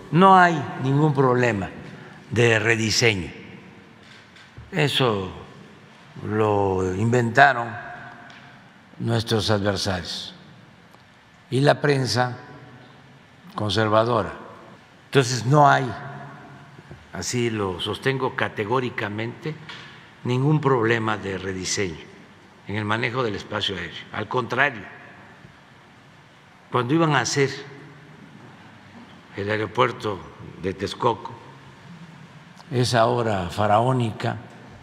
no hay ningún problema de rediseño. Eso lo inventaron nuestros adversarios y la prensa conservadora. Entonces no hay, así lo sostengo categóricamente, ningún problema de rediseño en el manejo del espacio aéreo. Al contrario, cuando iban a hacer el aeropuerto de Texcoco, esa obra faraónica,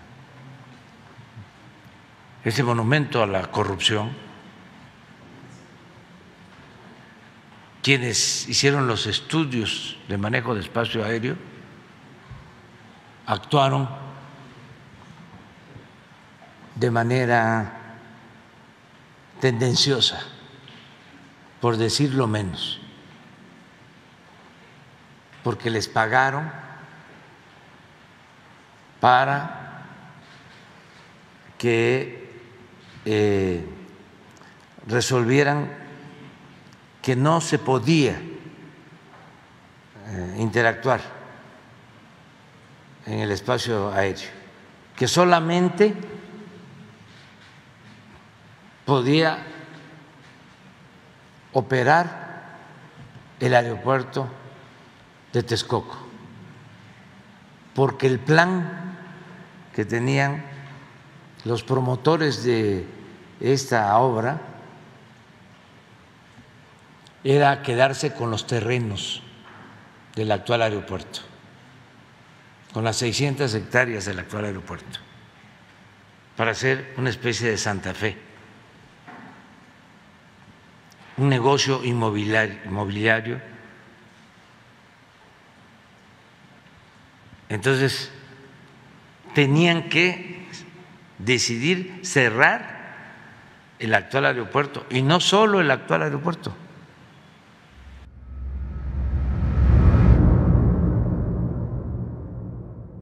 ese monumento a la corrupción, quienes hicieron los estudios de manejo de espacio aéreo actuaron de manera tendenciosa, por decirlo menos, porque les pagaron para que resolvieran que no se podía interactuar en el espacio aéreo, que solamente podía operar el aeropuerto de Texcoco, porque el plan que tenían los promotores de esta obra era quedarse con los terrenos del actual aeropuerto, con las 600 hectáreas del actual aeropuerto, para hacer una especie de Santa Fe, un negocio inmobiliario. Entonces, tenían que decidir cerrar el actual aeropuerto, y no solo el actual aeropuerto,